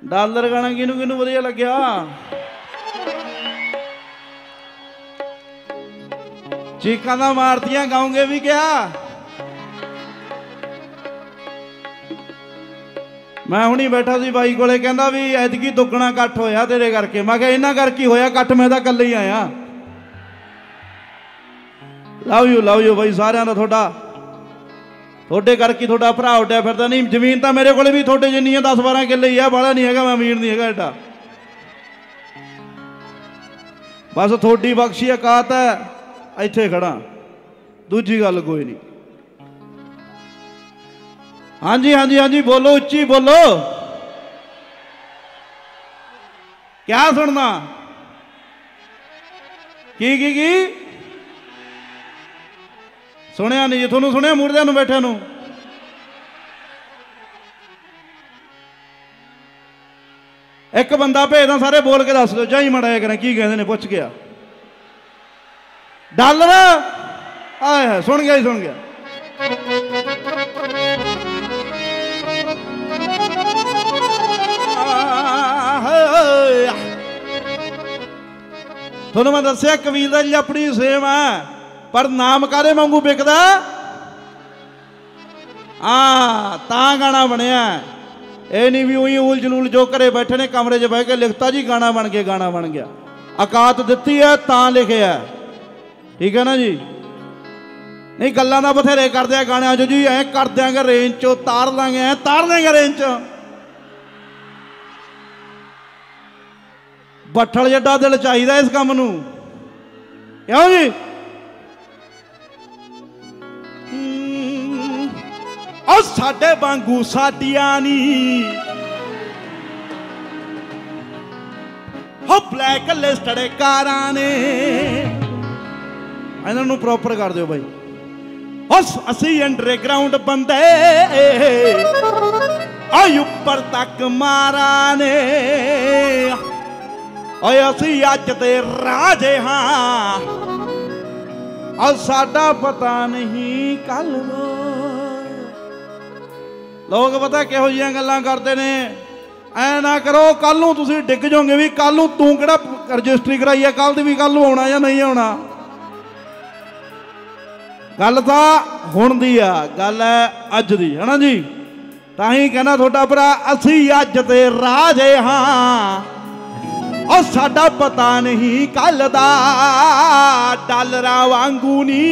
Dollar ਗਾਣਾ ਕਿਹਨੂੰ ਕਿਹਨੂੰ ਵਧੀਆ ਲੱਗਿਆ? ਚੀਕਾਂ ਦਾ ਮਾਰਤੀਆਂ ਗਾਉਂਗੇ ਵੀ ਕਿਆ? मैं हुणी बैठा सी बाई कोले, कहंदा भी ऐतकी दुगना इकट्ठ होया तेरे करके। मैं कहा इन्हां करके होया इकट्ठ, मैं तां कल्ले ही आया। लव यू बाई सारिआं दा। थोड़े करके थोड़ा भरा उड्डिया फिरदा। नहीं जमीन तां मेरे कोले भी थोड़े जिन्नी 10-12 किले ही है, बाला नहीं हैगा, मैं अमीर नहीं हैगा एडा। बस थोड़ी बख्शी औकात है, इत्थे खड़ा, दूजी गल कोई नहीं। हाँ जी हाँ जी हाँ जी, बोलो उच्ची बोलो। क्या सुनना? की सुनिया नहीं जी? थोनू सुनिया मुर्दे नू बैठे नू? एक बंदा भेजदा, सारे बोल के दस दो जाई मड़ा करें की कहते ने, पुछ गया। डॉलर आए सुन गया ही सुन गया। थोनू मैं दसिया कबीलदारी अपनी सेम है, पर नाम कादे वांगू बिकदा? हाँ तां गाना बनया। ये नहीं भी उही उल जलूल जो घरे बैठे ने कमरे च बह के लिखता जी गाना बन गया, गाना बन गया। औकात दिती है तां लिखिया, ठीक है ना जी? नहीं गल्लां दा बथेरे करदे आ गाणियां जो जी, ऐ कर देंगे रेंज चो, तार लांगे, ऐ तार देंगे रेंज चो। बट्ठल जड्डा दिल चाहिए इस काम नू, क्यों जी? और साडे वांगू साडियां नी हो ब्लैक लिस्टेड कारां ने, इन्हां नू प्रॉपर कर दिओ भाई। असी अंडरग्राउंड बंदे उपर तक मारा ने, असी अज दे राजे हाँ, और साडा पता नहीं कल। लोग पता किहो जिहियां गल्लां करते ने, ऐ ना करो कल नूं तुसीं डिग जाओगे भी, कल नूं तूं किहड़ा रजिस्ट्री कराई है, कल दी भी कल नूं आउणा जां नहीं आउणा। गल तां हुण दी आ, गल है अज दी, है ना जी? तां ही कहना थोड़ा भरा, असी अज दे राजे हाँ, और साडा पता नहीं कल दा, डॉलरां वांगू नी।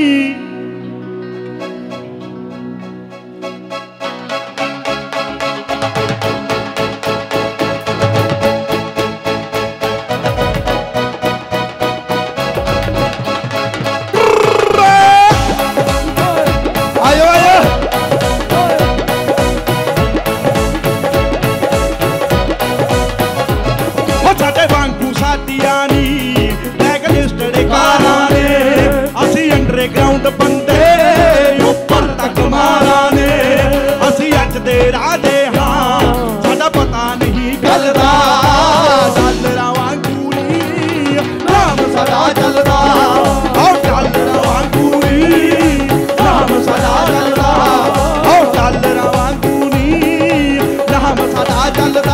ग्राउंड बंदे ऊपर तक मारा ने, असी अज दे राजे हाँ, साडा पता नहीं कल दा, डॉलरां वांगू नी नाम सदा चलदा, ओ डॉलरां वांगू नी नाम सदा चलदा, ओ डॉलरां वांगू नी नाम सदा चलदा।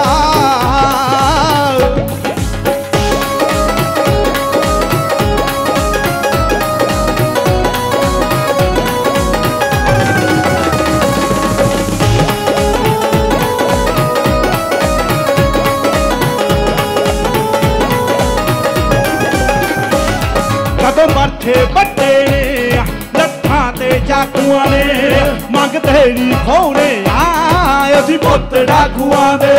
मरथे बट्टे ने लत्थां ते चाकूआं ने, मंगते नी खोने आए असी पुत्त डाकूआं दे।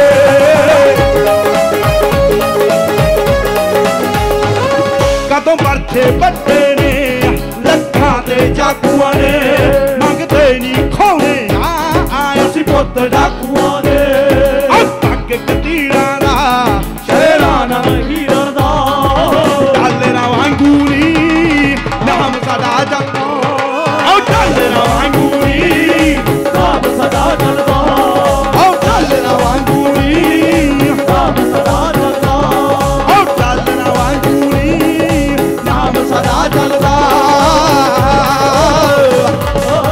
कदों मरथे बट्टे ने लत्थां ते चाकूआं ने, मंगते नी खोने आए असी पुत्त डाकूआं दे। पग कतीरां दा शेरां ना हीरां दा, डॉलरां वांगू नाम सदा चलदा, ओ डॉलरां वांगू नी नाम सदा चलदा, ओ डॉलरां वांगू नी नाम सदा चलदा, ओ डॉलरां वांगू नी नाम सदा चलदा।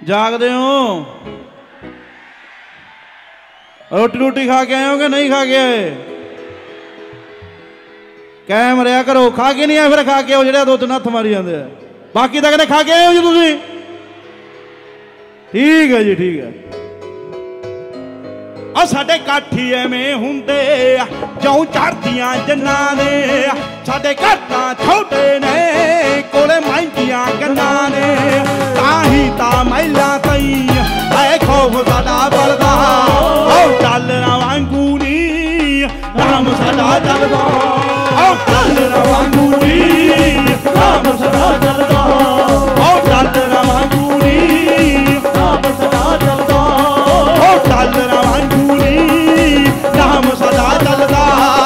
जागदे हो? रोटी रोटी खा के आए हो कि नहीं खा के आए? कैम रहा करो, खा के नहीं आए फिर खा के आओ, जो 2-3 हथ मारी जाते हैं। बाकी तक खा के आए हो जी तुसी? ठीक है जी, ठीक है। और साडे काठी एवें हुंदे जौं चढ़दियां जन्ना ने, साडे घर तां छोटे ने कोले महंगियां गन्ना ने, ताही ता महिला तई है खौफ साडा बलदा, ओ डालरा वांगू नी नाम साडा चलदा, ओ डालरा वांगू नी नाम साडा चलदा, ओ डालरा वांगू नी नाम साडा चलदा, ओ डालरा वांगू नी नाम साडा चलदा।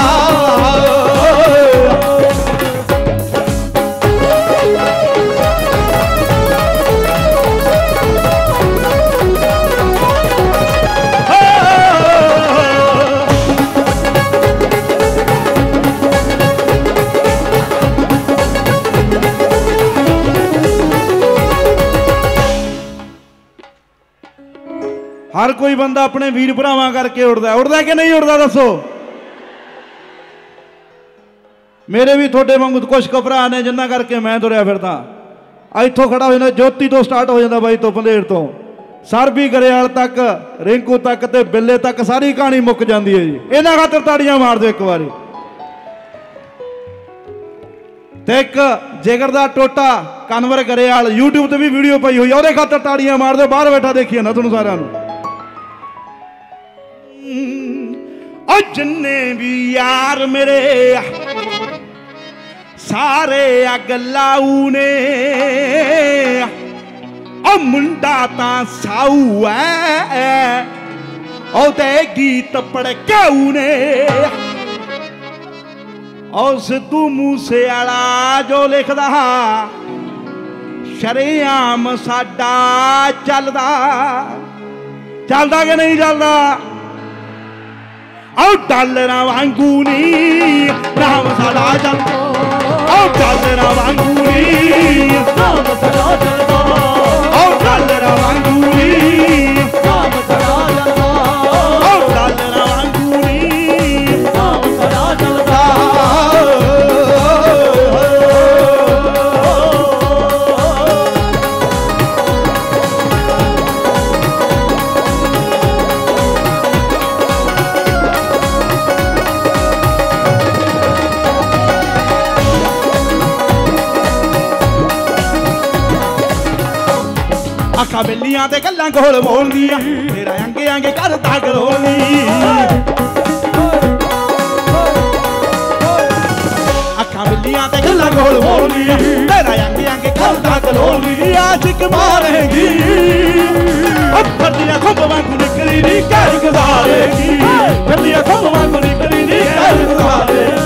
हर कोई बंदा अपने वीर भरावां करके उड़दा, उड़दा कि नहीं उड़दा दसो? मेरे भी थोड़े वांगू कुछ भरा ने जिन्ना करके मैं तुरया फिरदा। इत्थों खड़ा हो जाता, ज्योति तो स्टार्ट हो जाता बाई तो पंधेर तो सरबी गरेवाल तक, रिंकू तक ते बिल्ले तक सारी कहानी मुक जाती है जी। इन्हां खातर ताड़ियां मार दो एक बारी। ते एक जिगर दा टोटा कनवर गरेवाल यूट्यूब ते भी वीडियो पाई हुई, ਉਹਦੇ खातर ताड़ियां मार दो। बाहर बैठा देखिए ना तुहानू सारिਆਂ ਨੂੰ। जिन्ने भी यार मेरे सारे अग लाऊ ने, ओ मुंडा ता साऊ है, ओ ते गीत पड़काऊ ने, ओ सिद्धू मूसे वाला जो लिखदा शरेआम साडा चलदा, चलदा कि नहीं चलदा? ओ डालरा वांगू नी नाम साडा चलदा, ओ डालरा वांगू नी नाम साडा चलदा, ओ डालरा वांगू नी नाम साडा चलदा, ओ डालरा वांगू नी नाम साडा चलदा। अखा बिल्लियां ते गल्लां कोल बोलदियां, तेरा अंगे अंगे करदा गलोली, अखा बिल्लियां ते गल्लां कोल बोलदियां, तेरा अंगे अंगे करदा गलोली, आशिक मारेगी फर्दियां खुंब वांगू निकली नी कर गुजारेगी, फर्दियां खुंब वांगू निकली नी कर गुजारेगी।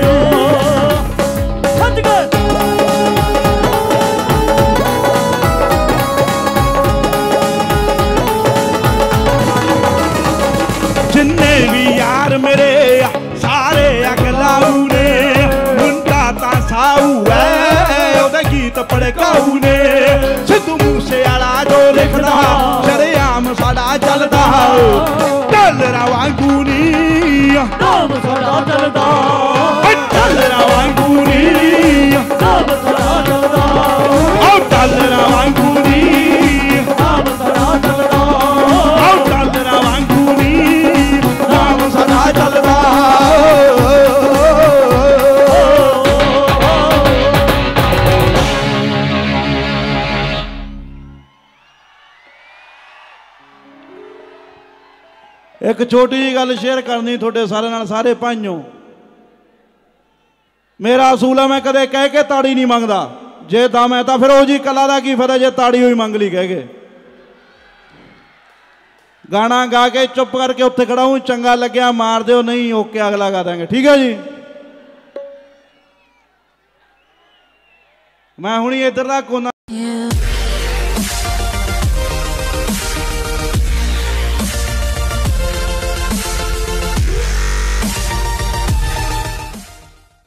जिन्ने भी यार मेरे सारे अगलाऊ ने, मुंडा ता साऊ है, ओदे गीत पड़काऊ ने, सिद्धू मूसे वाला जो लिखदा शरेआम साडा चलदा, डालरा वांगू नी नाम साडा चलदा, डालरा वांगू नी नाम साडा चलदा, ओ डालरा वांगू नी नाम साडा चलदा, ओ डालरा वांगू नी नाम साडा चलदा। एक छोटी जी गल शेयर करनी थोड़े सारे नाल, सारे भाइयों। मेरा असूल है मैं कदे कह के ताड़ी नहीं मंगदा, जे दम है तो फिर वो जी कला का की फायदा जे ताड़ी हुई मंग ली कह के। गाना गा के चुप करके उत्थे खड़ा हूं, चंगा लग्या मार दो, नहीं ओके अगला गा देंगे, ठीक है जी। मैं हुणी इधर का कोना